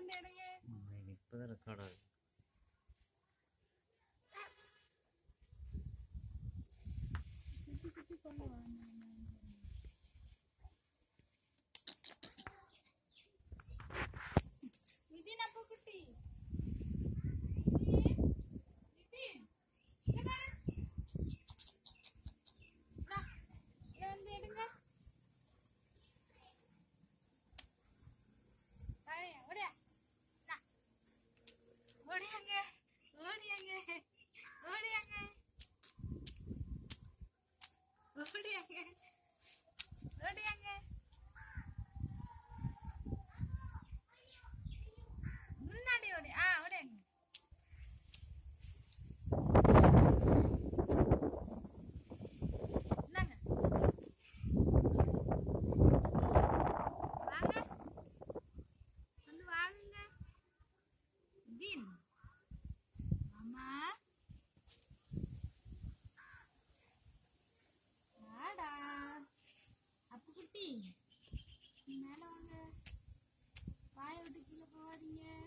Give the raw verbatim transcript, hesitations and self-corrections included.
இப்பதான் ரெக்கார்ட் ஆகுது. முன்னாடி ஓடி ஆ ஓடியாங்க. இந்தாங்க வாங்க வந்து வாங்குங்க. தீன் அம்மா வாடா அப்பு குட்டி மேல வாங்க. வாயை விட்டு கீழே போகாதீங்க.